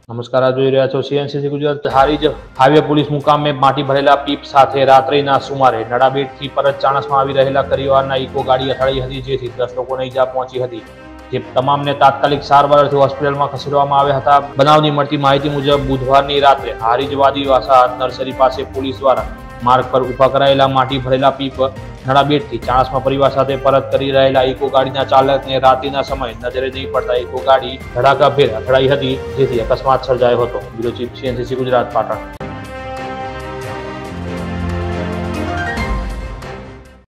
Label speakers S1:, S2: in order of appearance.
S1: નમસ્કાર, આપ જોઈ રહ્યા છો CNCC Gujarat. Harij highway police મુકામે માટી ભરેલા પીપ સાથે રાત્રિના સુમારે નડાબેટથી પરત ચાણસમાં આવી રહેલા પરિવારના ઇકો ગાડી અથડાઈ હતી, જેથી 10 લોકોને ઈજા પહોંચી હતી. જે તમામને તાત્કાલિક સારવાર અર્થે હોસ્પિટલમાં ખસેડવામાં આવ્યા હતા. બનાવની મળતી માહિતી મુજબ બુધવારની રાત્રે હારીજ વાદીવાસા નર્સરી પાસે પોલીસ દ્વારા માર્ગ પર ઉભા કરાયેલા માટી ભરેલા પીપ નડાબેટથી ચાણસમાં પરિવાર સાથે પરત કરી રહેલા ઇકો ગાડીના ચાલકને રાત્રિના સમયે નજરે નહીં પડતા ઇકો ગાડી ધડાકાભેર અથડાઈ હતી, જેથી અકસ્માત સર્જાયો હતો. Bureau chief, CNCC Gujarat, Patan.